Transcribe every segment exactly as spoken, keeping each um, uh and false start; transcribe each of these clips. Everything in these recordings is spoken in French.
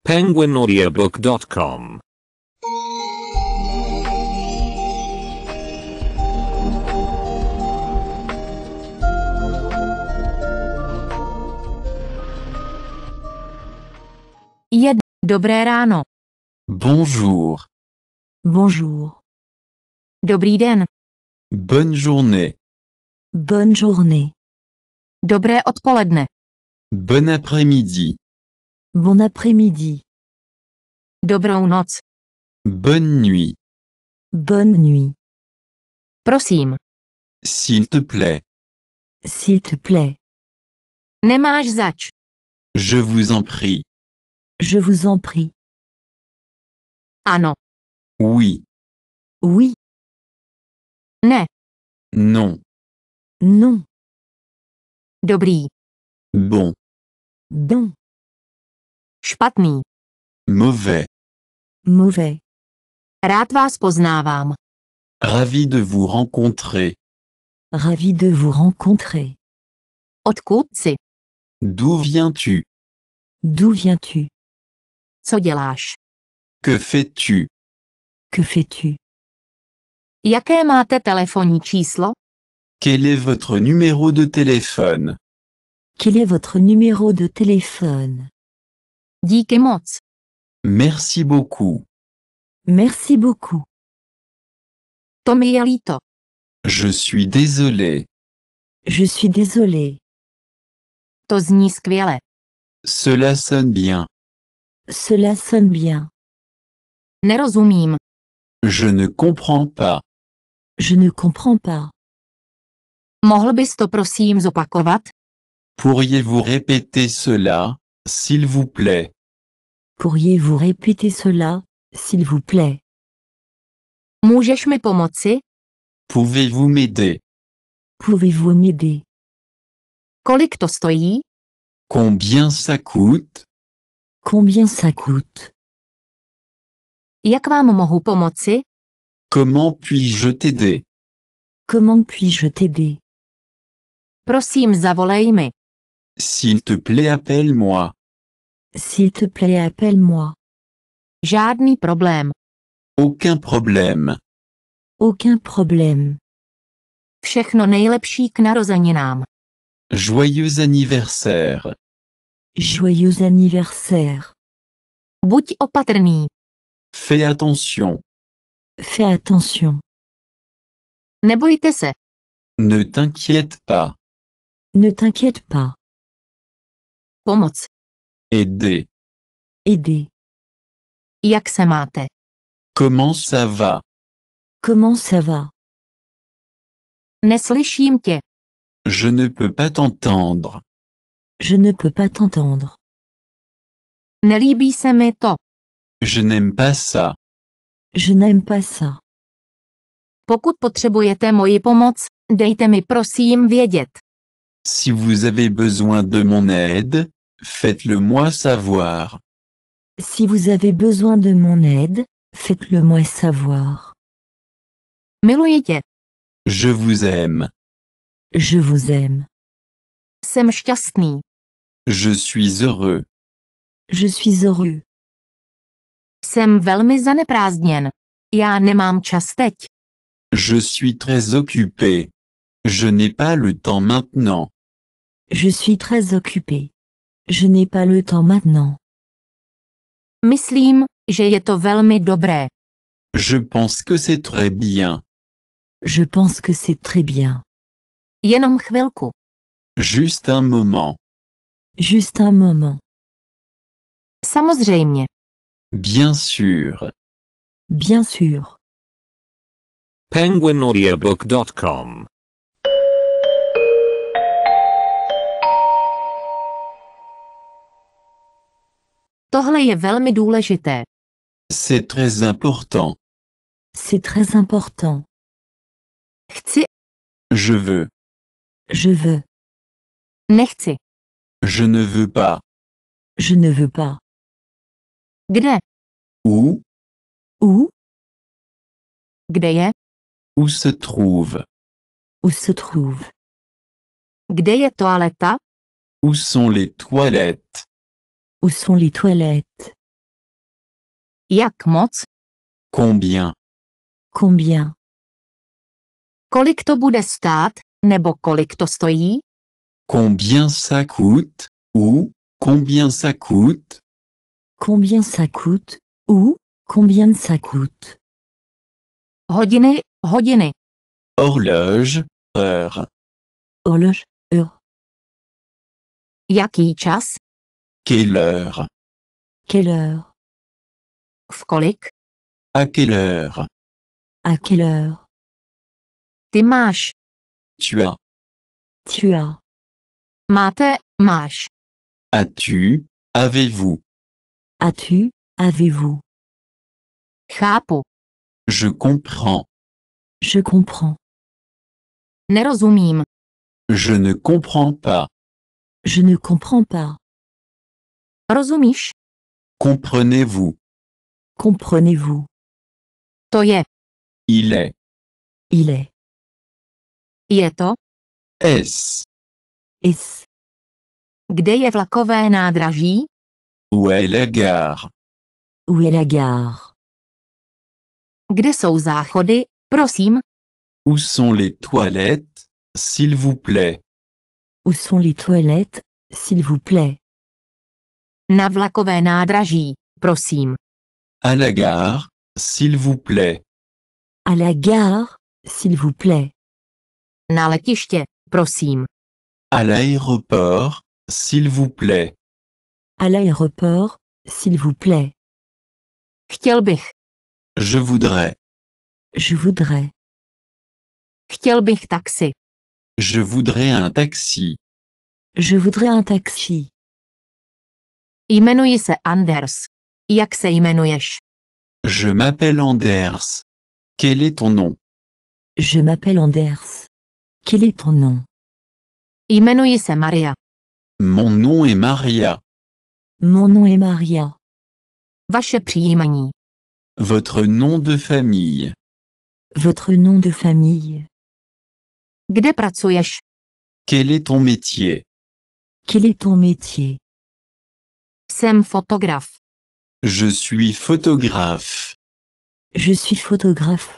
penguin audiobook dot com. Je dobré ráno. Bonjour. Bonjour. Dobrý den. Bonne journée. Bonne journée. Dobré odpoledne. Bon après-midi. Bon après-midi. Dobrou noc. Bonne nuit. Bonne nuit. Prosím. S'il te plaît. S'il te plaît. Nemáš zač. Je vous en prie. Je vous en prie. Ano. Oui. Oui. Ne. Non. Non. Dobrý. Bon. Bon. Špatný. Mauvais. Mauvais. Rád vás poznávám. Ravi de vous rencontrer. Ravi de vous rencontrer. Odkud jsi? D'où viens-tu? D'où viens-tu? Co děláš? Que fais-tu? Que fais-tu? Jaké máte telefonní číslo? Quel est votre numéro de téléphone? Quel est votre numéro de téléphone? Díky moc. Merci beaucoup. Merci beaucoup. To mi je líto. Je suis désolé. Je suis désolé. To zní skvěle. Cela sonne bien. Cela sonne bien. Nerozumím. Je ne comprends pas. Je ne comprends pas. Mohl bys to prosím zopakovat? Pourriez-vous répéter cela, s'il vous plaît? Pourriez-vous répéter cela, s'il vous plaît? Můžeš mi pomoci? Pouvez-vous m'aider? Pouvez-vous m'aider? Kolik to stojí? Combien ça coûte? Combien ça coûte? Jak vám mohu pomoci? Comment puis-je t'aider? Comment puis-je t'aider? Prosím, zavolej mi. S'il te plaît, appelle-moi. S'il te plaît, appelle-moi. Žádný problém. Aucun problème. Aucun problème. Všechno nejlepší k narozeninám. Joyeux anniversaire. Joyeux anniversaire. Buď opatrný. Fais attention. Fais attention. Nebojte se. Ne t'inquiète pas. Ne t'inquiète pas. Pomoc. Aider. Aider. Jak se máte? Comment ça va? Comment ça va? Neslyším tě. Je ne peux pas t'entendre. Je ne peux pas t'entendre. Nelíbí se mi to. Je n'aime pas ça. Je n'aime pas ça. Pokud potřebujete moji pomoc, dejte mi prosím vědět. Si vous avez besoin de mon aide, faites-le moi savoir. Si vous avez besoin de mon aide, faites-le moi savoir. Miluji tě. Je vous aime. Je vous aime. Jsem šťastný. Je suis heureux. Je suis heureux. Jsem velmi zaneprázdněn. Já nemám čas teď. Je suis très occupé. Je n'ai pas le temps maintenant. Je suis très occupé. Je n'ai pas le temps maintenant. Myslím, že je to velmi dobré. Je pense que c'est très bien. Je pense que c'est très bien. Jenom chvilku. Juste un moment. Juste un moment. Samozřejmě. Bien sûr. Bien sûr. penguin audiobook dot com. Tohle je velmi důležité. C'est très important. C'est très important. Chci. Je veux. Je veux. Nechci. Je ne veux pas. Je ne veux pas. Kde? Où? Où? Kde je? Où se trouve? Où se trouve? Kde je toaleta? Où sont les toilettes? Où sont les toilettes? Jak moc? Combien? Combien? Kolik to bude stát, nebo kolik to stojí? Combien ça coûte? Ou combien ça coûte? Combien ça coûte? Ou combien ça coûte? Hodiny, hodiny. Horloge, heure. Horloge, heure. Jaký čas? Quelle heure? Quelle heure? V kolik? À quelle heure? À quelle heure? Ty máš. Tu as. Tu as. Máte, máš. As-tu? Avez-vous? As-tu? Avez-vous? Chápu. Je comprends. Je comprends. Nerozumím. Je ne comprends pas. Je ne comprends pas. Rozumíš? Comprenez-vous? Comprenez-vous? To je. Il est. Il est. Je to? Est-ce? Est-ce? Kde je vlakové nádraží? Où est la gare? Où est la gare? Kde jsou záchody, prosím? Où sont les toilettes, s'il vous plaît? Où sont les toilettes, s'il vous plaît? Na vlakové nádraží, prosím. À la gare, s'il vous plaît. À la gare, s'il vous plaît. Na letiště, prosím. À l'aéroport, s'il vous plaît. À l'aéroport, s'il vous plaît. Chtěl bych. Je voudrais. Je voudrais. Chtěl bych taxi. Je voudrais un taxi. Je voudrais un taxi. Jmenuji se Anders. Jak se jmenuješ? Je m'appelle Anders. Quel est ton nom? Je m'appelle Anders. Quel est ton nom? Jmenuji se Maria. Mon nom est Maria. Mon nom est Maria. Vaše příjmení. Votre nom de famille. Votre nom de famille. Kde pracuješ? Quel est ton métier? Quel est ton métier? Jsem fotograf. Je suis photographe. Je suis photographe.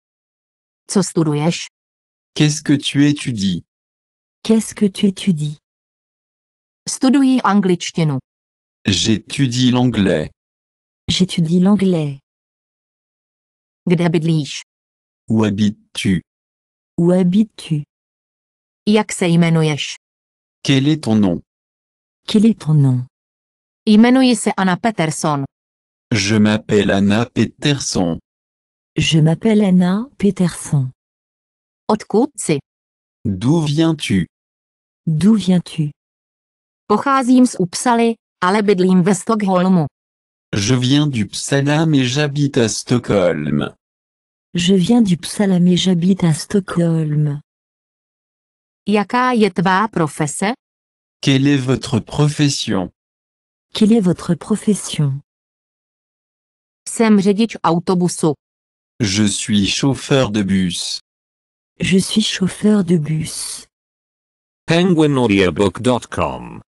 Co studuješ? Qu'est-ce que tu étudies? Qu'est-ce que tu étudies? Studuji angličtinu. J'étudie l'anglais. J'étudie l'anglais. Kde bydlíš? Où habites-tu? Où habites-tu? Jak se jmenuješ? Quel est ton nom? Quel est ton nom? Jmenuji se Anna Peterson. Je m'appelle Anna Peterson. Je m'appelle Anna Peterson. Odkud jsi? D'où viens-tu? D'où viens-tu? Pocházím z Uppsaly, ale bydlím ve Stockholmu. Je viens du Uppsala mais j'habite à Stockholm. Je viens du Uppsala mais j'habite à Stockholm. Jaká je tvá profese? Quelle est votre profession? Quelle est votre profession? Jsem řidič autobusu. Je suis chauffeur de bus. Je suis chauffeur de bus. penguin audiobook dot com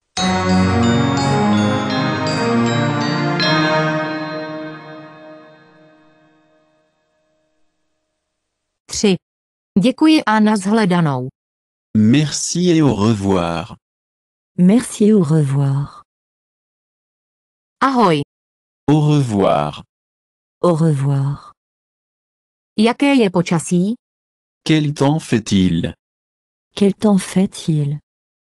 tři. Děkuji a nashledanou. Merci et au revoir. Merci et au revoir. Ahoj. Au revoir. Au revoir. Jaké je počasí? Quel temps fait-il? Quel temps fait-il?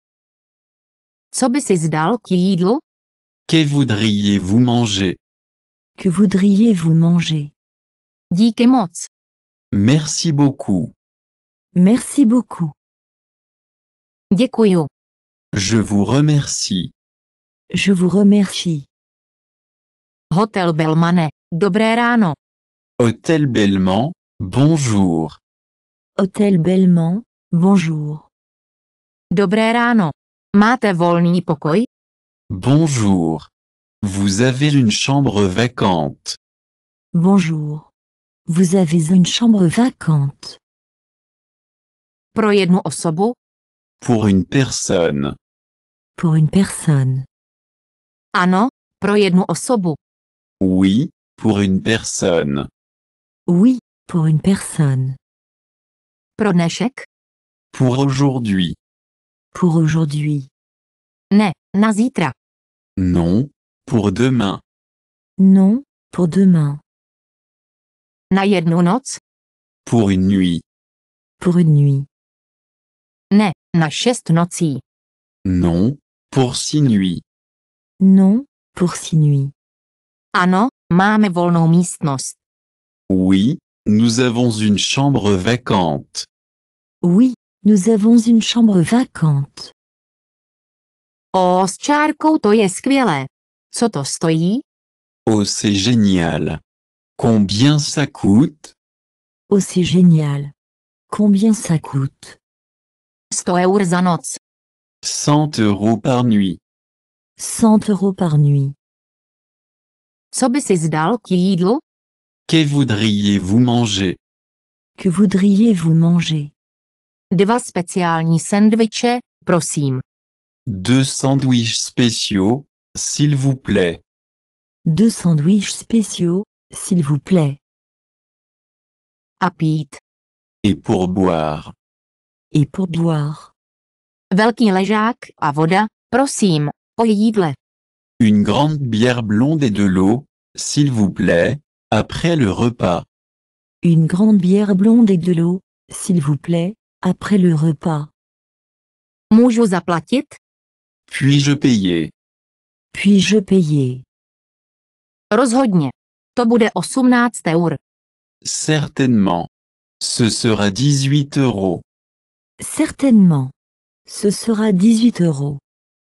Co by si zdal k jídlu? Que voudriez-vous manger? Que voudriez-vous manger? Díky moc. Merci beaucoup. Merci beaucoup. Děkuju. Je vous remercie. Je vous remercie. Hotel Belmane. Dobré ráno. Hôtel Belmont, bonjour. Hôtel Belmont, bonjour. Dobré ráno. Máte volný pokoj? Bonjour. Vous avez une chambre vacante. Bonjour. Vous avez une chambre vacante. Pro jednu osobu? Pour une personne. Pour une personne. Ano, pro jednu osobu. Oui, Pour une personne. Oui, pour une personne. Pro dnešek? Pour aujourd'hui. Pour aujourd'hui. Ne, na zítra. Non, pour demain. Non, pour demain. Na jednu noc? Pour une nuit. Pour une nuit. Ne, na šest nocí. Non, pour six nuits. Non, pour six nuits. Ano, máme volnou místnost. Oui, nous avons une chambre vacante. Oui, nous avons une chambre vacante. O, s čárkou to je skvělé. Co to stojí? Oh, c'est génial. Combien ça coûte? Oh, c'est génial. Combien ça coûte? sto eur za noc. cent euros par nuit. cent euros par nuit. Co by si zdal k jídlu? Que voudriez-vous manger? Que voudriez-vous manger? Dva speciální sendviče, prosím. Deux sandwichs spéciaux, s'il vous plaît. Deux sandwichs spéciaux, s'il vous plaît. A pít. Et pour boire. Et pour boire. Velký ležák a voda, prosím, po jídle. Une grande bière blonde et de l'eau, s'il vous plaît, après le repas. Une grande bière blonde et de l'eau, s'il vous plaît, après le repas. Můžu zaplatit? Puis-je payer? Puis-je payer? Rozhodně. To bude osmnáct eur. Certainement. Ce sera dix-huit euros. Certainement. Ce sera dix-huit euros.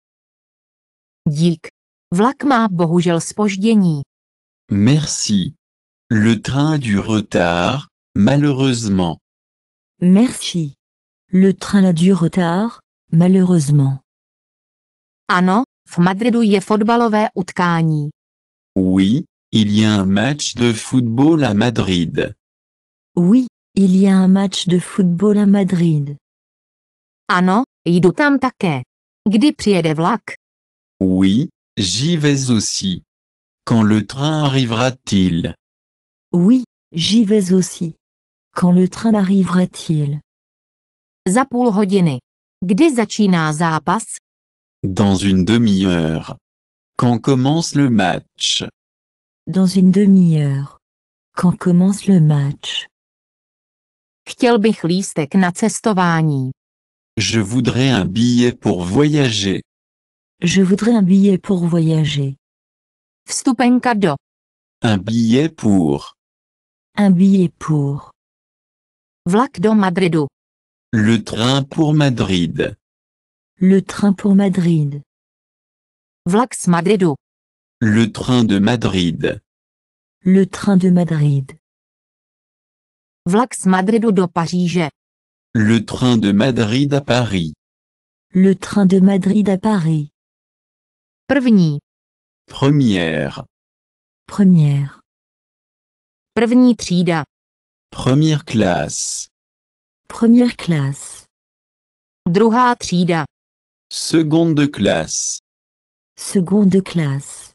Dík. Vlak má bohužel zpoždění. Merci. Le train a du retard, malheureusement. Merci. Le train a du retard, malheureusement. Ano, v Madridu je fotbalové utkání. Oui, il y a un match de football à Madrid. Oui, il y a un match de football à Madrid. Ano, jdu tam také. Kdy přijede vlak? Oui, j'y vais aussi. Quand le train arrivera-t-il? Oui, j'y vais aussi. Quand le train arrivera-t-il? Za půl hodiny. Kdy začíná zápas? Dans une demi-heure. Quand commence le match? Dans une demi-heure. Quand commence le match? Chtěl bych lístek na cestování. Je voudrais un billet pour voyager. Je voudrais un billet pour voyager. Vstupenka do. Un billet pour. Un billet pour. Vlak do Madridu. Le train pour Madrid. Le train pour Madrid. Vlak z Madridu. Le train de Madrid. Le train de Madrid. Vlak z Madridu do Paříže. Le train de Madrid à Paris. Le train de Madrid à Paris. První. Première. Première. První třída. Première classe. Première classe. Druhá třída. Seconde classe. Seconde classe.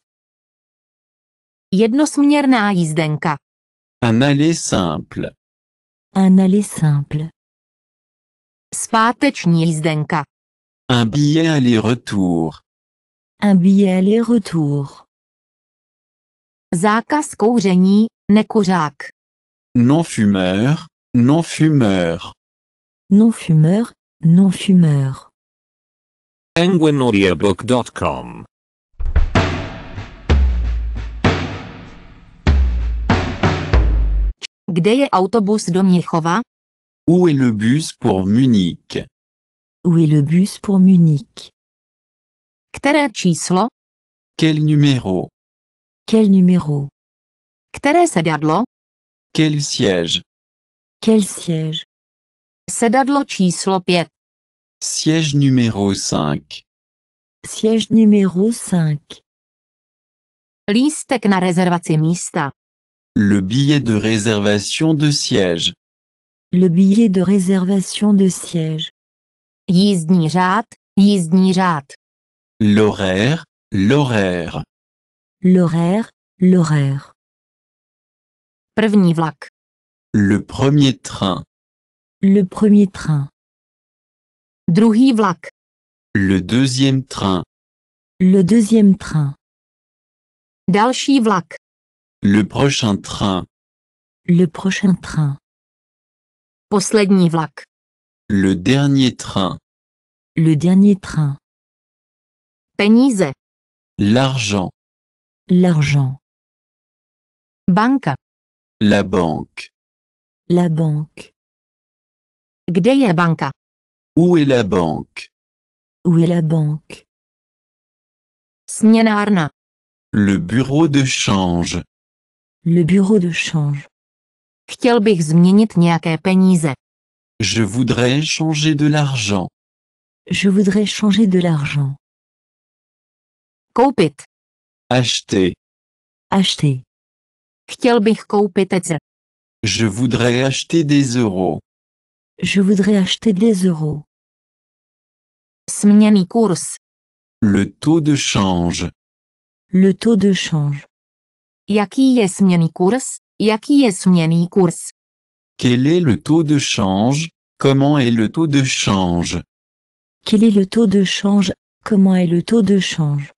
Jednosměrná jízdenka. Un aller simple. Un aller simple. Zpáteční jízdenka. Un billet aller-retour. Un billet aller-retour. Zákaz kouření, nekuřák. Non-fumeur, non-fumeur. Non-fumeur, non-fumeur. penguin audiobook dot com Kde je autobus do Mnichova? Où est le bus pour Munich? Où est le bus pour Munich? Které číslo? Quel numéro? Quel numéro? Které sedadlo? Quel siège? Quel siège? Sedadlo číslo pět. Siège numéro cinq. Siège numéro cinq. Lístek na rezervaci místa. Le billet de réservation de siège. Le billet de réservation de siège. Jízdní řád, jízdní řád. L'horaire, l'horaire. L'horaire, l'horaire. První vlak. Le premier train. Le premier train. Druhý vlak. Le deuxième train. Le deuxième train. Další vlak. Le prochain train. Le prochain train. Poslední vlak. Le dernier train. Le dernier train. Peníze. L'argent. L'argent. Banka. La banque. La banque. Kde je banka? Où est la banque? Où est la banque? Směnárna. Le bureau de change. Le bureau de change. Chtěl bych změnit nějaké peníze. Je voudrais changer de l'argent. Je voudrais changer de l'argent. Koupit. Acheter. Acheter. Chtěl bych koupit ecer. Je voudrais acheter des euros. Je voudrais acheter des euros. Směnný kurz. Le taux de change. Le taux de change. Jaký je směnný kurz? Jaký je směnný kurz? Quel est le taux de change? Comment est le taux de change? Quel est le taux de change? Comment est le taux de change?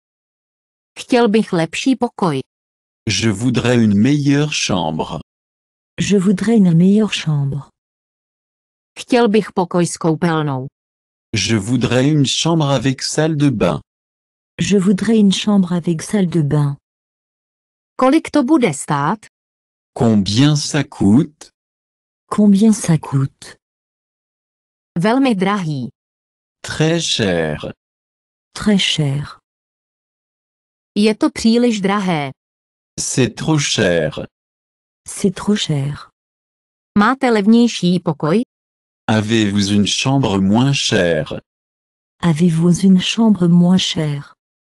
Chtěl bych lepší pokoj. Je voudrais une meilleure chambre. Je voudrais une meilleure chambre. Chtěl bych pokoj s koupelnou. Je voudrais une chambre avec salle de bain. Je voudrais une chambre avec salle de bain. Kolik to bude stát? Combien ça coûte? Combien ça coûte? Velmi drahý. Très cher. Très cher. Je to příliš drahé. C'est trop cher. C'est trop cher. Máte levnější pokoj? Avez-vous une chambre moins chère? Avez-vous une chambre moins chère?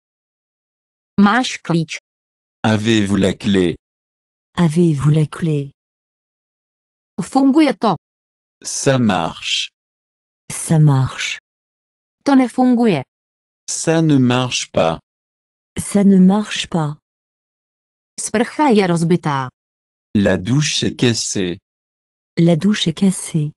Máš klíč. Avez-vous la clé? Avez-vous la clé? Funguje to. Ça marche. Ça marche. To nefunguje. Ça ne marche pas. Ça ne marche pas. Sprcha je rozbitá. La douche est cassée. La douche est cassée.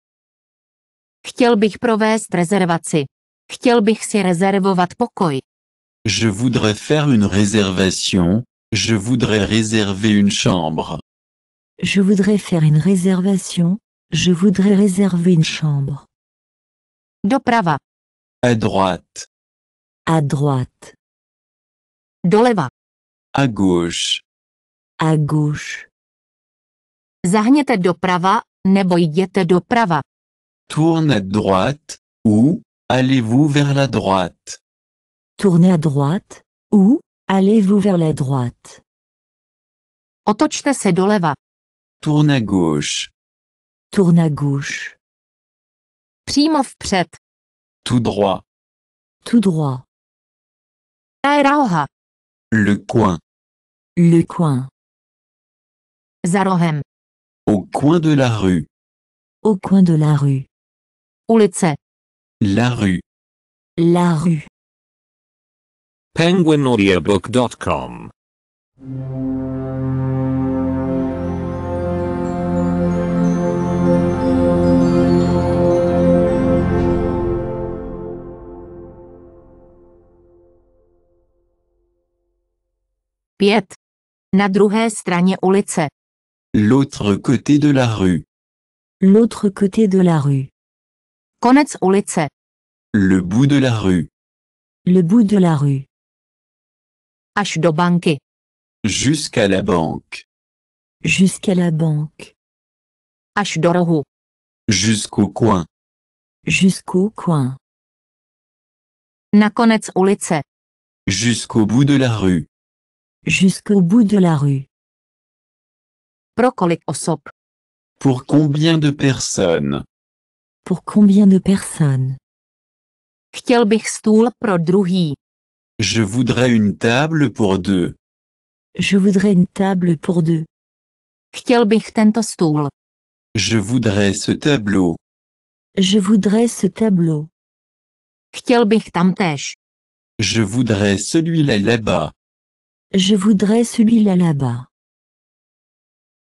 Chtěl bych provést rezervaci. Chtěl bych si rezervovat pokoj. Je voudrais faire une réservation. Je voudrais réserver une chambre. Je voudrais faire une réservation. Je voudrais réserver une chambre. Doprava. À droite. À droite. Doleva. À gauche. À gauche. Zahněte doprava, nebo jděte doprava. Tourne à droite, ou allez-vous vers la droite? Tournez à droite, ou allez-vous vers la droite. Otočte se doleva. Tourne à gauche. Tourne à gauche. Přímo vpřed. Tout droit. Tout droit. Roha. Le coin. Le coin. Za rohem. Au coin de la rue. Au coin de la rue. Ulice. La rue. La rue. penguin audiobook dot com Pět. Na druhé straně ulice. L'autre côté de la rue. L'autre côté de la rue. Konec ulice. Le bout de la rue. Le bout de la rue. Až do banky. Jusqu'à la banque. Jusqu'à la banque. Až do rohu. Jusqu'au coin. Jusqu'au coin. Na konec ulice. Jusqu'au bout de la rue. Jusqu'au bout de la rue. Pro kolik osob? Pour combien de personnes? Pour combien de personnes? Chtěl bych stůl pro druhý. Je voudrais une table pour deux. Je voudrais une table pour deux. Chtěl bych tento stůl. Je voudrais ce tableau. Je voudrais ce tableau. Chtěl bych tamtéž. Je voudrais celui-là là-bas. Je voudrais celui-là là-bas.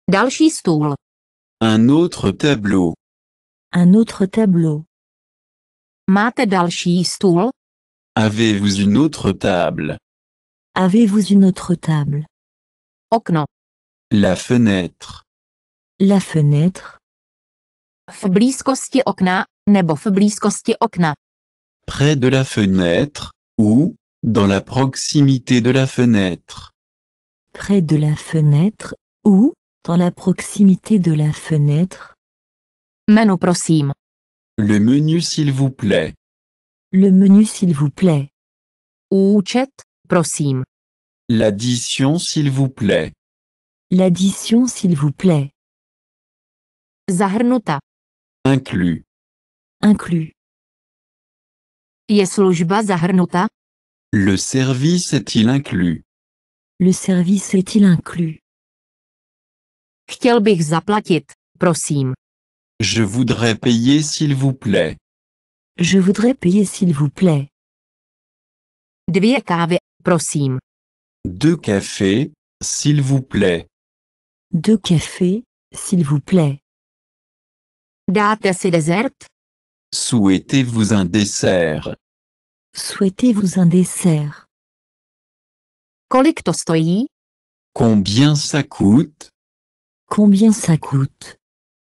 Další stůl. Un autre tableau. Un autre tableau. Máte další stůl? Avez-vous une autre table? Avez-vous une autre table? Okno. La fenêtre. La fenêtre. V blízkosti okna, nebo v blízkosti okna. Près de la fenêtre, ou, dans la proximité de la fenêtre. Près de la fenêtre, ou, dans la proximité de la fenêtre. Menu prosím. Le menu s'il vous plaît. Le menu s'il vous plaît. Účet, prosím. L'addition s'il vous plaît. L'addition s'il vous plaît. Zahrnuta. Inclus. Inclus. Je služba zahrnuta? Le service est-il inclus? Le service est-il inclus? Chtěl bych zaplatit, prosím. Je voudrais payer s'il vous plaît. Je voudrais payer s'il vous plaît. Dvě kávy, prosím. Deux cafés, s'il vous plaît. Deux cafés, s'il vous plaît. Dáte si dezert? Souhaitez-vous un dessert? Souhaitez-vous un dessert? Kolik to stojí? Combien ça coûte? Combien ça coûte?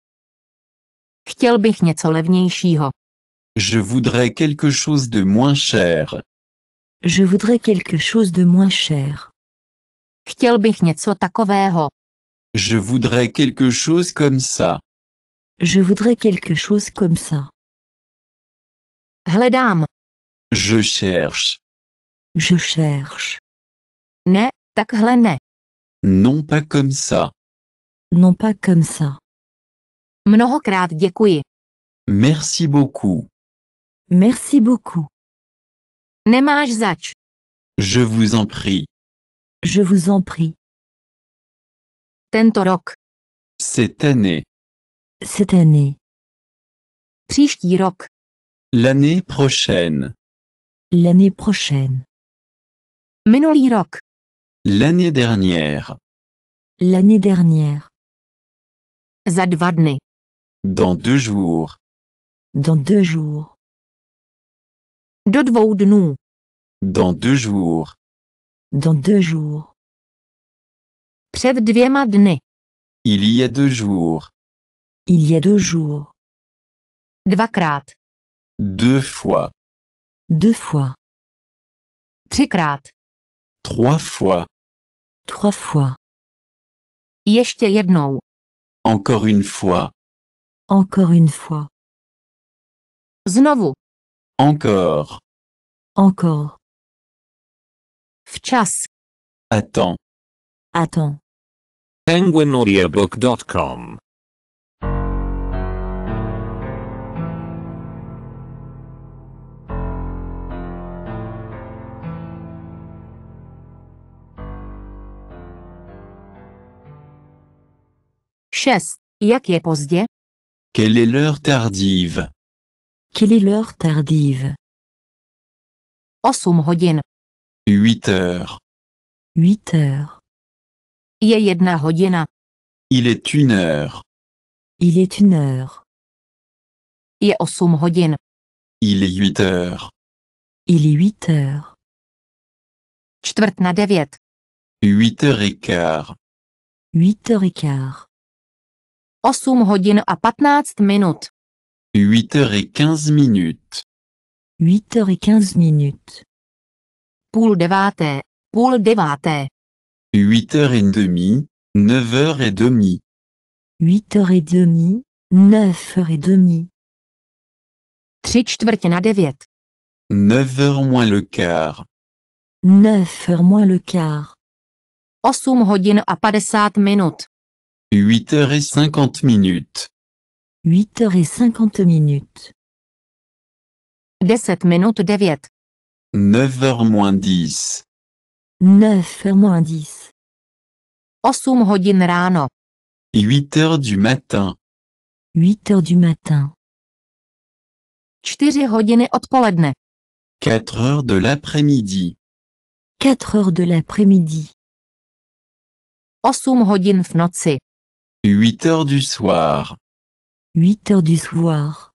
Chtěl bych něco levnějšího. Je voudrais quelque chose de moins cher. Je voudrais quelque chose de moins cher. Chtěl bych něco takového. Je voudrais quelque chose comme ça. Je voudrais quelque chose comme ça. Hledám. Je cherche. Je cherche. Ne, takhle ne. Non pas comme ça. Non pas comme ça. Mnohokrát děkuji. Merci beaucoup. Merci beaucoup. Nemáš zač. Je vous en prie. Je vous en prie. Tento rok. Cette année. Cette année. Příští rok. L'année prochaine. L'année prochaine. Minulý rok. L'année dernière. L'année dernière. Za dva dny. Dans deux jours. Dans deux jours. Do dvou dnů. Dans deux jours. Dans deux jours. Před dvěma dny. Il y a deux jours. Il y a deux jours. Dvakrát. Deux fois. Deux fois. Třikrát. Trois fois. Trois fois. Ještě jednou. Encore une fois. Encore une fois. Znovu. Encore. Encore. Včas. Attends. Attends. penguin audiobook dot com Šest. Jak je pozdě? Quelle est l'heure tardive? Quelle est l'heure tardive? Osm hodin. Huit heures. Huit heures. Je jedna hodina. Il est une heure. Il est une heure. Je osm hodin. Il est huit heures. Il est huit heures. Čtvrt na devět. Huit heures et quart. Huit heures et quart. Osm hodin a patnáct minut. Huit heures et quinze minutes. Huit heures et quinze minutes. Půl deváté. Půl deváté. Huit heures et demie. Neuf heures et demie. Huit heures et demie. Neuf heures et demie. Tři čtvrtě na devět. Neuf heures moins le quart. Neuf heures moins le quart. Osm hodin a padesát minut. Huit heures et cinquante minutes. Huit heures et cinquante minutes. Deset minut devět. Neuf heures moins dix. Neuf heures moins dix. Osm hodin ráno. Huit heures du matin. Huit heures du matin. Čtyři hodiny odpoledne. Quatre heures de l'après-midi. Quatre heures de l'après-midi. Osm hodin v noci. huit heures du soir. huit heures du soir.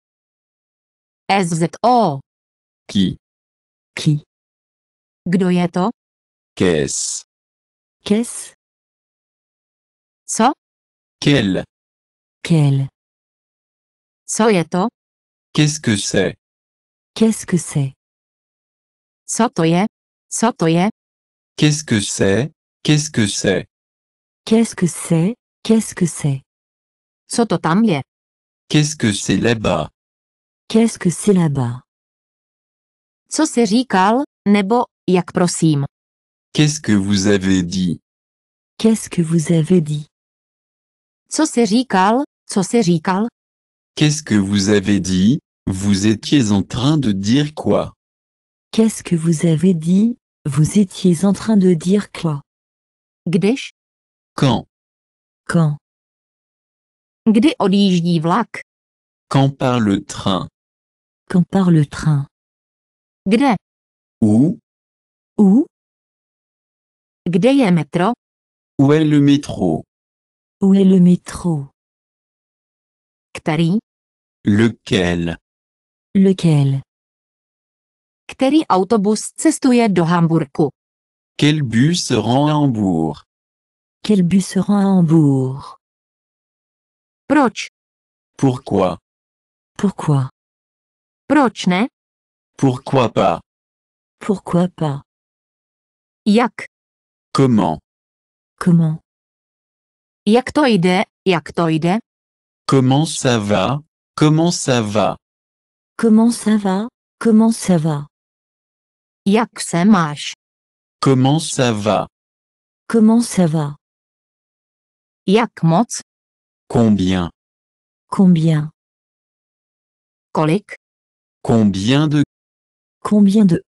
S Z O. Qui? Qui? Kdo je to? Qu'est-ce? Qu'est-ce? Co? Quel? Quel? Co je to? Qu'est-ce que c'est? Qu'est-ce que c'est? Co to je? Co to je? Qu'est-ce que c'est? Qu'est-ce que c'est? Qu'est-ce que c'est? Qu'est-ce que c'est? Co to tam je? Qu'est-ce que c'est là-bas? Qu'est-ce que c'est là-bas? Co jsi říkal, nebo, jak prosím? Qu'est-ce que vous avez dit? Qu'est-ce que vous avez dit? Co jsi říkal, co jsi říkal? Qu'est-ce que vous avez dit? Vous étiez en train de dire quoi? Qu'est-ce que vous avez dit? Vous étiez en train de dire quoi? Když? Quand? Quand? Kdy odjíždí vlak? Quand part le train? Quand part le train? Kde? Où? Où? Kde je metro? Où est le métro? Où est le métro? Který? Lequel? Lequel? Který autobus cestuje do Hamburku? Quel bus se rend à Hambourg? Quel bus se rend à Hambourg? Proč? Pourquoi? Pourquoi? Proč ne? Pourquoi pas? Pourquoi pas? Jak? Comment? Comment? Jak to jde, jak to jde? Comment ça va? Comment ça va? Comment ça va? Comment ça va? Jak se máš? Comment ça va? Comment ça va? Jak moc? Combien? Combien? Kolik? Combien de? Combien de?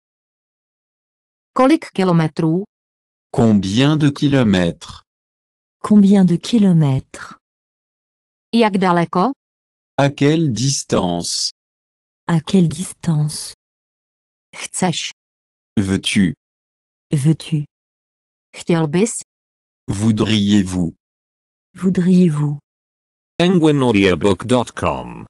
Kolik kilometrů? Combien de kilomètres? Combien de kilomètres? Jak daleko? À quelle distance? À quelle distance? Chceš? Veux-tu? Veux-tu? Chtěl bys? Voudriez-vous? Voudriez-vous? penguin audiobook dot com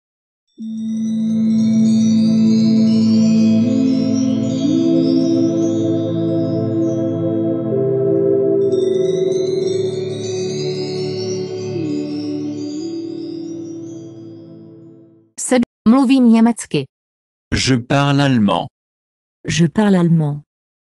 Sed, mluvím německy. Je parle allemand. Je parle allemand.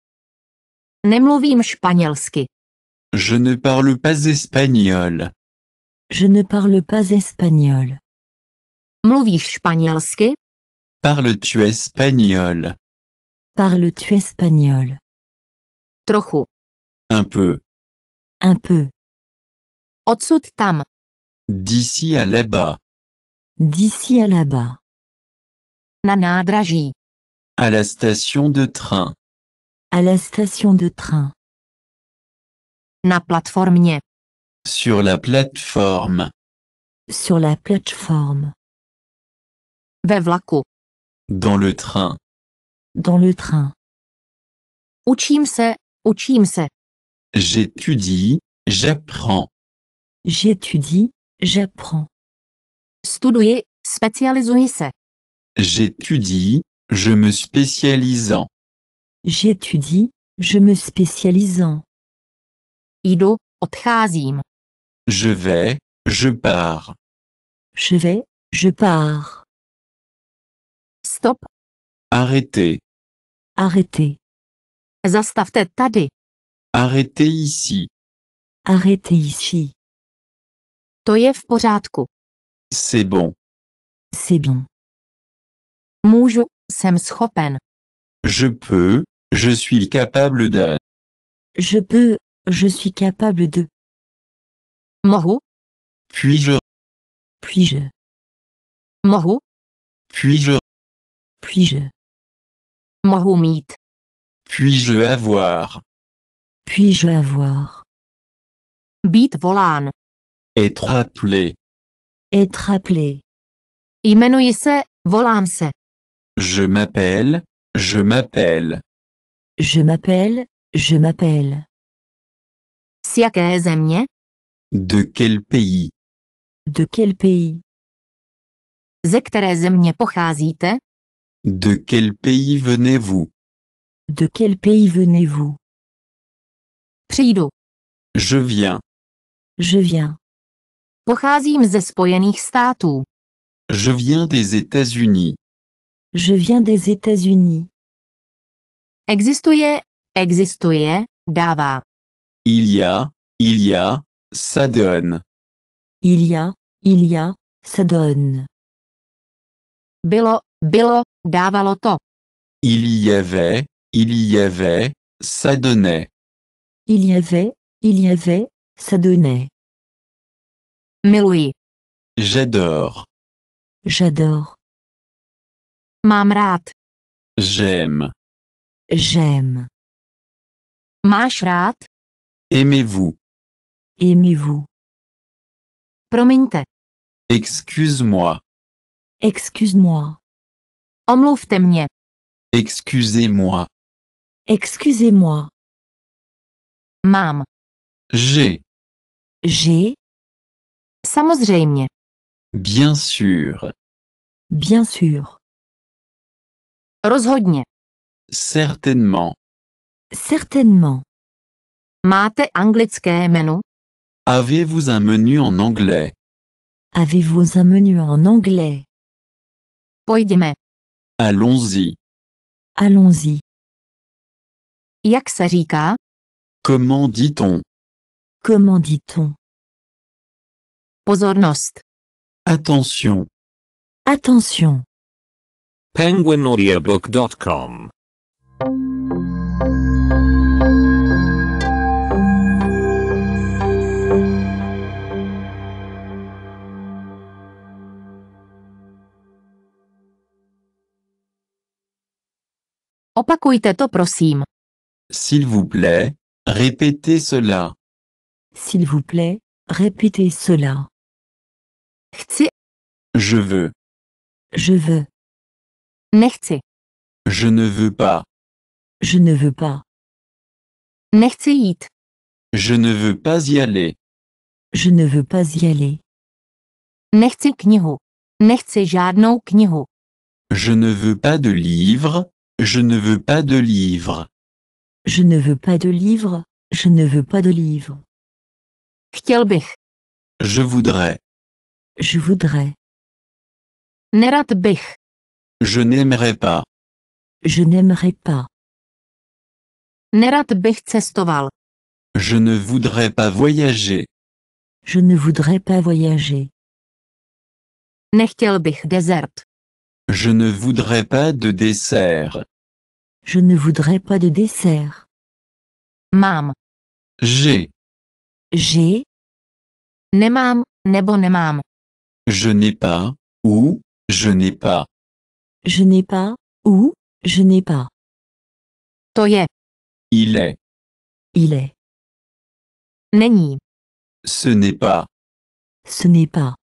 Nemluvím španělsky. Je ne parle pas espagnol. Je ne parle pas espagnol. Mluvíš španělsky? Parles-tu espagnol? Parles-tu espagnol? Trochu. Un peu. Un peu. Odsud tam. D'ici à là-bas. D'ici à là-bas. Na nádraží. À la station de train. À la station de train. Na platformě. Sur la plateforme. Sur la plateforme. Ve vlaku. Dans le train. Dans le train. Učím se, učím se. J'étudie, j'apprends. J'étudie, j'apprends. Studuji, specializuji se. J'étudie, je me spécialisant. J'étudie, je me spécialisant. Jdu, odcházím. Je vais, je pars. Je vais, je pars. Stop. Arrêtez. Arrêtez. Zastavte tady. Arrêtez ici. Arrêtez ici. To je v pořádku. C'est bon. C'est bien. Můžu, jsem schopen. Je peux, je suis capable de. Je peux, je suis capable de. Mohu, Puis-je, Puis-je, mohu, puis-je, puis-je, mohu mít. puis-je avoir. puis-je avoir. Být volán. Être appelé. Être appelé. Jmenuji se, volám se. Je m'appelle, je m'appelle. Je m'appelle, je m'appelle. Z jaké země? De quel pays? De quel pays? Ze které země pocházíte? De quel pays venez-vous? De quel pays venez-vous? Přijdu. Je viens. Je viens. Pocházím ze Spojených států. Je viens des États-Unis. Je viens des États-Unis. Existuje, existuje, dává. Il y a, il y a, ça donne. Il y a, il y a, ça donne. Bylo, bylo, dávalo to. Il y avait, il y avait, ça donnait. Il y avait, il y avait, ça donnait. Miluji. J'adore. J'adore. Mám rád. J'aime. J'aime. Máš rád? Aimez-vous. Aimez-vous. Promiňte. Excuse-moi. Excuse-moi. Omluvte mě. Excusez-moi. Excusez-moi. Mám. J'ai. J'ai, Samozřejmě. Bien sûr. bien sûr. Rozhodně. Certainement. Certainement. Máte anglické menu? Avez-vous un menu en anglais? Avez-vous un menu en anglais? Pojďme. Allons-y. Allons-y. Jak se říká? Comment dit-on? Comment dit-on? Pozornost. Attention. Attention. penguin audiobook dot com Opakujte to prosím. S'il vous plaît, répétez cela. S'il vous plaît, répétez cela. Chci, Je veux. Je veux. nechci. Je ne veux pas. Je ne veux pas. Nechci jít. Je ne veux pas y aller. Je ne veux pas y aller. Nechci knihu. Nechci žádnou knihu. Je ne veux pas de livre. Je ne veux pas de livre. Je ne veux pas de livre. Je ne veux pas de livre. Chtěl bych. Je voudrais. Je voudrais. Nerad bych. Je n'aimerais pas. Je n'aimerais pas. Nerad bych cestoval. Je ne voudrais pas voyager. Je ne voudrais pas voyager. Nechtěl bych dezert. Je ne voudrais pas de dessert. Je ne voudrais pas de dessert. Mám. J'ai. J'ai, Nemám, nebo nemám. Je n'ai pas. Ou, je n'ai pas. je n'ai pas, ou, je n'ai pas. To je. Il est. Il est. Není. Ce n'est pas. Ce n'est pas.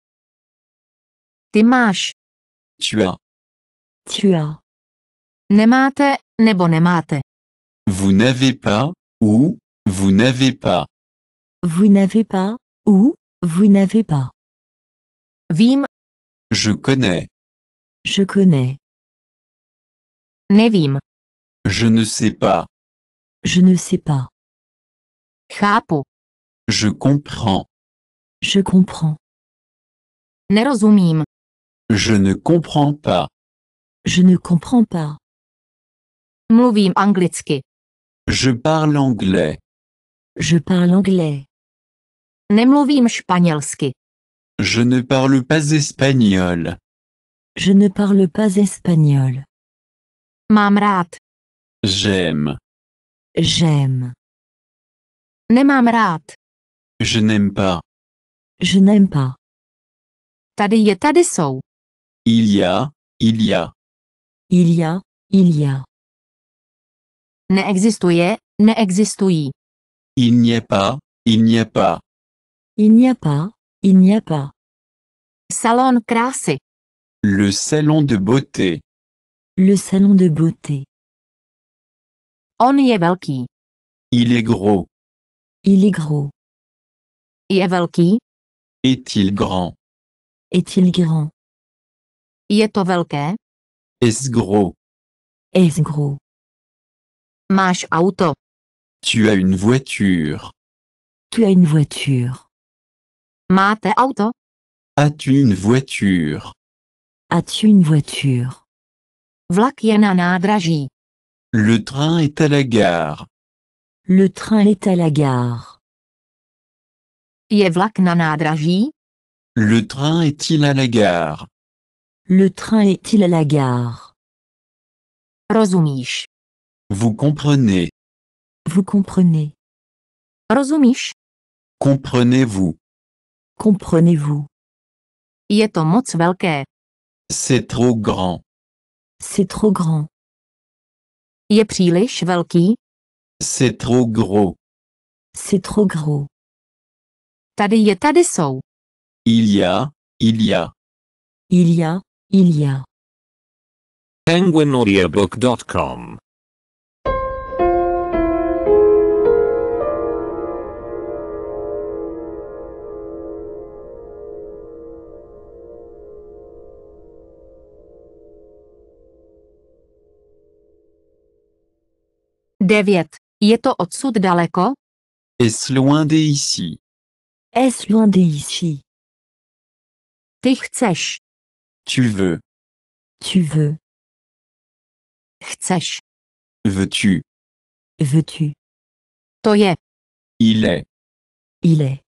Ty máš. Tu as. Tu as. Nemáte, nebo nemáte. Vous n'avez pas. Ou, vous n'avez pas. Vous n'avez pas, ou, vous n'avez pas. Vím, Je connais. Je connais. nevím. Je ne sais pas. Je ne sais pas. Chápu. Je comprends. Je comprends. Nerozumím. Je ne comprends pas. Je ne comprends pas. Mluvím anglicky. Je parle anglais. Je parle anglais. Nemluvím španělsky. Je ne parle pas espagnol. Je ne parle pas espagnol. Mám rád. J'aime. J'aime. Nemám rád. Je n'aime pas. Je n'aime pas. Tady je, tady jsou. Il y a. Il y a. Il y a, il y a. Neexistuje, neexistují. Il n'y a pas. Il n'y a pas. Il n'y a pas, il n'y a pas. Salon krásy. Le salon de beauté. Le salon de beauté. On je velký. Il est gros. Il est gros. Je velký. Est-il grand? Est-il grand? Je to velké? Est-ce gros? Est-ce gros? Máš auto? Tu as une voiture. Tu as une voiture. Máte auto? As-tu une voiture? As-tu une voiture? Vlak je na nádraží. Le train est à la gare. Le train est à la gare. Je vlak na nádraží? Le train est-il à la gare? Le train est-il à la gare? Rozumíš? Vous comprenez. Vous comprenez? Rozumíš? Comprenez-vous. Comprenez-vous? Je to moc velké. C'est trop grand. C'est trop grand. Je příliš velký? C'est trop gros. C'est trop gros. Tady je, tady jsou. Il y a, il y a. Il y a, il y a. penguin audiobook dot com devět. Je to odsud daleko? Est-ce loin d'ici? Est-ce loin d'ici? Ty chceš. Tu veux. Tu veux? Chceš. Veux-tu? Veux-tu? To je. Il est. Il est.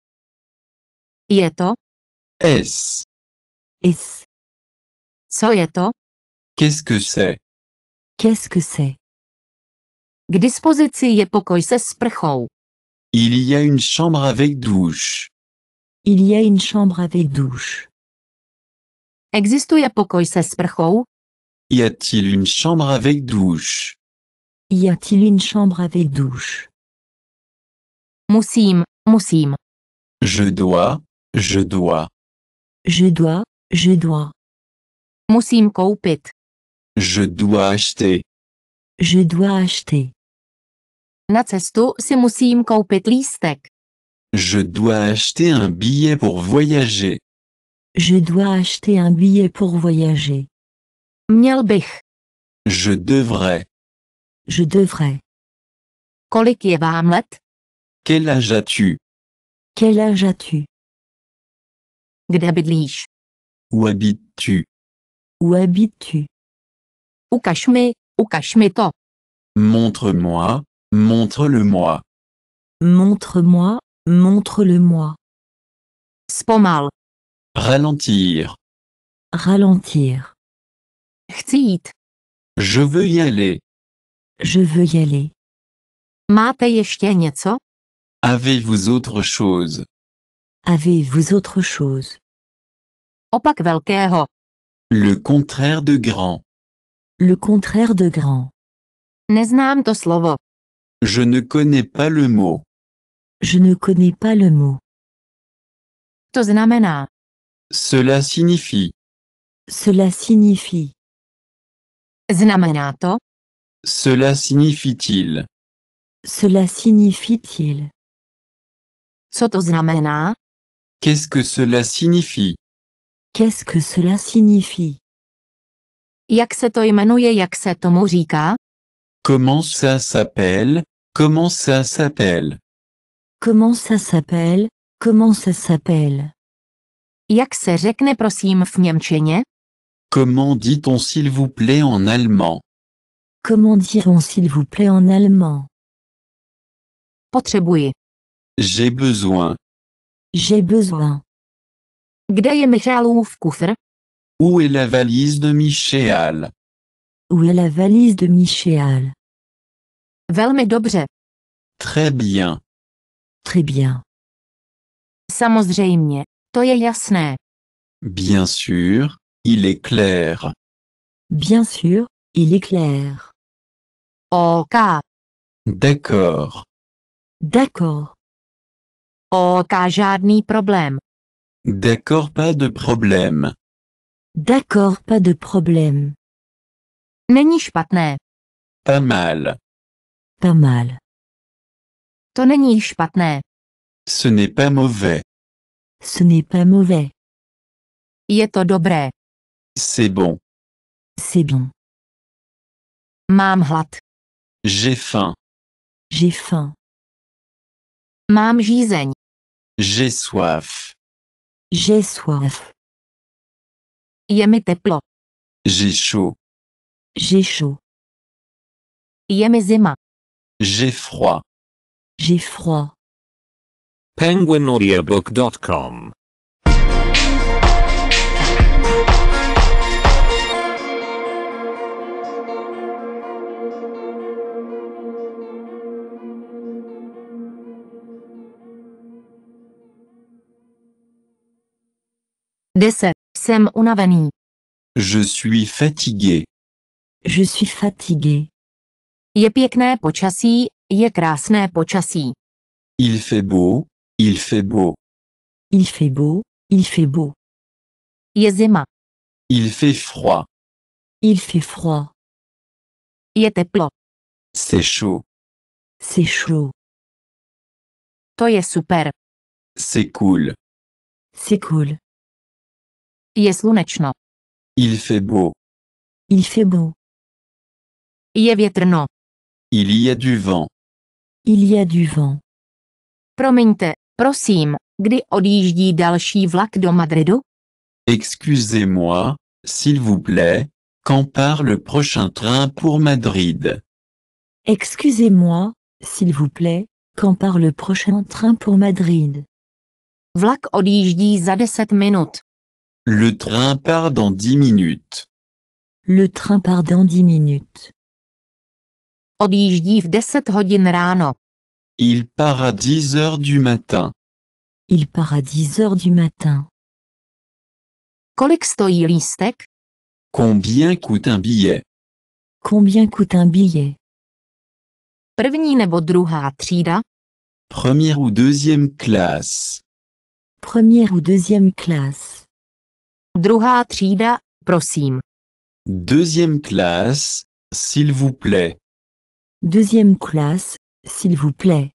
Je to. Est-ce? Est-ce? Co je to? Qu'est-ce que c'est? Qu'est-ce que c'est? K dispozici je pokoj se sprchou. Il y a une chambre avec douche. Il y a une chambre avec douche. Existuje pokoj se sprchou? Y a-t-il une chambre avec douche? Y a-t-il une chambre avec douche? Musím, musím. Je dois, je dois. Je dois, je dois. Musím koupit. Je dois acheter. Je dois acheter. Na cestu si musím koupit lístek. Je dois acheter un billet pour voyager. Je dois acheter un billet pour voyager. Měl bych. Je devrais. Je devrais. Kolik je vám let? Quel âge as-tu? Quel âge as-tu? Kde bydlíš? Où habites-tu? Où habites-tu? Ukaž mi, ukaž mi to. Montre-moi, montre-le-moi. Montre-moi, montre-le-moi. Zpomal. Ralentir. Ralentir. Chci jít. Je veux y aller. Je veux y aller. Máte ještě něco? Avez-vous autre chose? Avez-vous autre chose? Opak velkého. Le contraire de grand. Le contraire de grand. Neznám to slovo. Je ne connais pas le mot. Je ne connais pas le mot. To znamená. Cela signifie. Cela signifie. Znamená to? Cela signifie-t-il? Cela signifie-t-il? Co to znamená? Qu'est-ce que cela signifie? Qu'est-ce que cela signifie? Jak se to jmenuje, jak se tomu říká? Comment ça s'appelle? Comment ça s'appelle? Comment ça s'appelle? Comment ça s'appelle? Jak se řekne prosím v němčině? Comment dit-on s'il vous plaît en allemand? Comment dirons s'il vous plaît en allemand? Potřebuji. J'ai besoin. J'ai besoin. Kde je Michalův kufr? Où est la valise de Michéal? Où est la valise de Michéal? Velmi dobře. Très bien. Très bien. Samozřejmě. To je jasné. Bien sûr, il est clair. Bien sûr, il est clair. OK. D'accord. D'accord. OK, žádný problém. D'accord, pas de problème. D'accord, pas de problème. Není špatné. Pas mal. Pas mal. To není špatné. Ce n'est pas mauvais. Ce n'est pas mauvais. Je to dobré. C'est bon. C'est bon. Mám hlad. J'ai faim. J'ai faim. Mám žízeň. J'ai soif. J'ai soif. Je mi teplo. J'ai chaud. J'ai chaud. Je mi zima. J'ai froid. J'ai froid. penguin audiobook dot com deset. Jsem unavený. Je suis fatigué. Je suis fatigué. Je pěkné počasí, je krásné počasí. Il fait beau. Il fait beau. Il fait beau. Il fait beau. Je zima. Il fait froid. Il fait froid. Je teplo. C'est chaud. C'est chaud. To je super. C'est cool. C'est cool. Je slunečno. Il fait beau. Il fait beau. Je větrno. Il y a du vent. Il y a du vent. Promiňte, prosím, kdy odjíždí další vlak do Madridu? Excusez-moi, s'il vous plaît, quand part le prochain train pour Madrid? Excusez-moi, s'il vous plaît, quand part le prochain train pour Madrid? Vlak odjíždí za deset minut. Le train part dans dix minutes. Le train part dans dix minutes. Odjíždí v deset hodin ráno. Il part à dix heures du matin. Il part à dix heures du matin. Kolik stojí lístek? Combien coûte un billet? Combien coûte un billet? První nebo druhá třída? Première ou deuxième classe? Première ou deuxième classe? Druhá třída, prosím. Deuxième classe, s'il vous plaît. Deuxième classe, s'il vous plaît.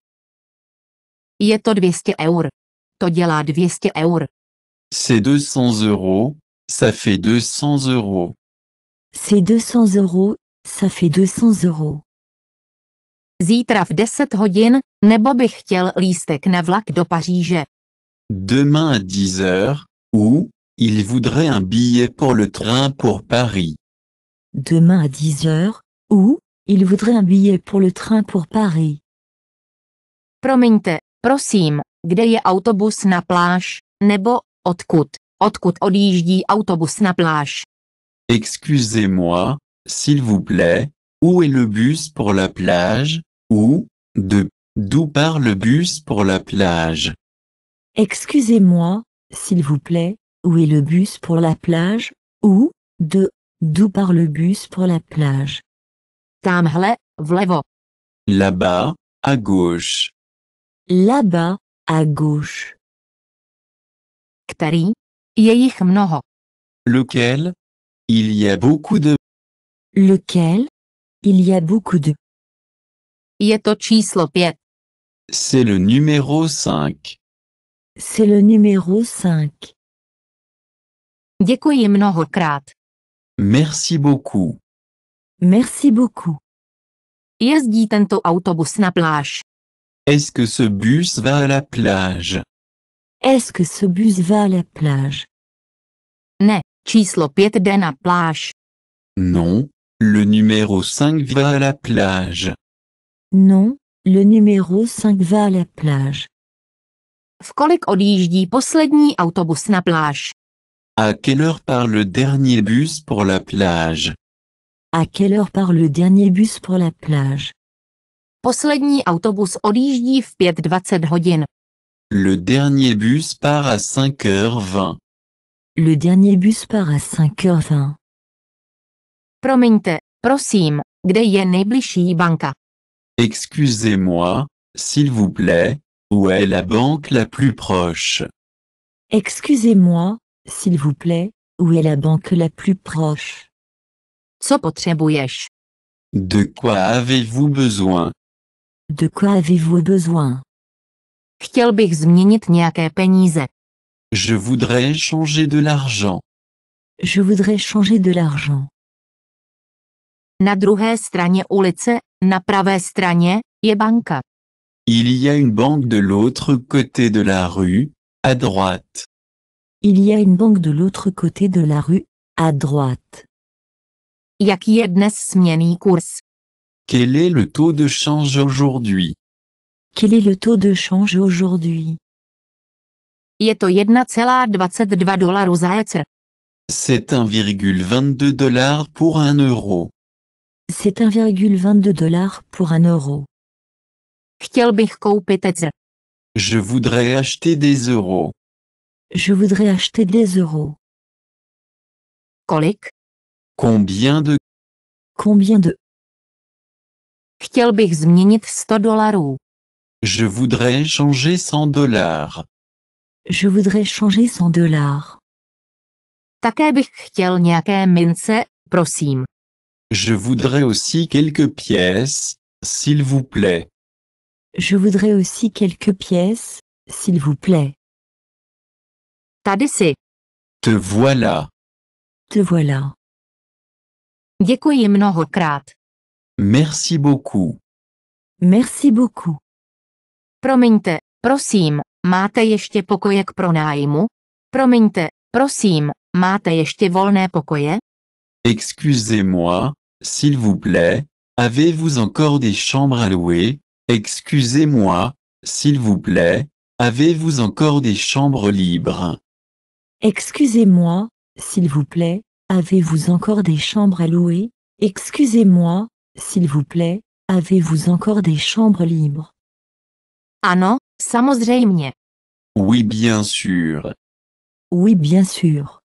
Je to dvě stě eur. To dělá dvě stě eur. C'est deux cents euros, ça fait deux cents euros. C'est deux cents euros, ça fait deux cents euros. Zítra v deset hodin, nebo bych chtěl lístek na vlak do Paříže. Demain à dix heures, ou, il voudrait un billet pour le train pour Paris. Demain à dix heures, ou, il voudrait un billet pour le train pour Paris. Promiňte, prosím, kde je autobus na pláž, nebo odkud, odkud odjíždí autobus na pláž? Excusez-moi, s'il vous plaît, où est le bus pour la plage, ou, de, d'où part le bus pour la plage? Excusez-moi, s'il vous plaît, où est le bus pour la plage, ou, de, d'où part le bus pour la plage? Támhle, vlevo. Là-bas, à gauche. Là-bas, à gauche. Který? Je jich mnoho. Lequel? Il y a beaucoup de... Lequel? Il y a beaucoup de... Je to číslo pět. C'est le numéro cinq. C'est le numéro cinq. Děkuji mnohokrát. Merci beaucoup. Merci beaucoup. Jezdí tento autobus na pláž? Est-ce que ce bus va à la plage? Est-ce que ce bus va à la plage? Ne, číslo pět jde na pláž. Non, le numéro cinq va à la plage. Non, le numéro cinq va à la plage. V kolik odjíždí poslední autobus na pláž? À quelle heure part le dernier bus pour la plage? À quelle heure part le dernier bus pour la plage? Poslední autobus odjíždí v pět dvacet hodin. Le dernier bus part à cinq heures vingt. Le dernier bus part à cinq heures vingt. Promiňte, prosím, kde je nejbližší banka? Excusez-moi, s'il vous plaît, où est la banque la plus proche? Excusez-moi, s'il vous plaît, où est la banque la plus proche? Co potřebuješ? De quoi avez-vous besoin? De quoi avez-vous besoin? Chtěl bych změnit nějaké peníze. Je voudrais changer de l'argent. Je voudrais changer de l'argent. Na druhé straně ulice, na pravé straně, je banka. Il y a une banque de l'autre côté de la rue, à droite. Il y a une banque de l'autre côté de la rue, à droite. Jaký je dnes směnný kurz? Quel est le taux de change aujourd'hui? Quel est le taux de change aujourd'hui? Je to jedna celá dvacet dva dolaru za ecr. C'est un virgule vingt-deux dollars pour un euro. C'est un virgule vingt-deux dollars pour un euro. Chtěl bych koupit ecr. Je voudrais acheter des euros. Je voudrais acheter des euros. Kolik? Combien de... Combien de... Chtěl bych změnit sto dolarů. Je voudrais changer cent dollars. Je voudrais changer cent dollars. Také bych chtěl nějaké mince, prosím. Je voudrais aussi quelques pièces, s'il vous plaît. Je voudrais aussi quelques pièces, s'il vous plaît. Tady si. Te voilà. Te voilà. Děkuji mnohokrát. Merci beaucoup. Merci beaucoup. Promiňte, prosím, máte ještě pokoje k pronájmu? Promiňte, prosím, máte ještě volné pokoje? Excusez-moi, s'il vous plaît, avez-vous encore des chambres à louer? Excusez-moi, s'il vous plaît, avez-vous encore des chambres libres? Excusez-moi, s'il vous plaît, avez-vous encore des chambres à louer? Excusez-moi, s'il vous plaît, avez-vous encore des chambres libres? Ano, samozřejmě. Oui, bien sûr. Oui, bien sûr.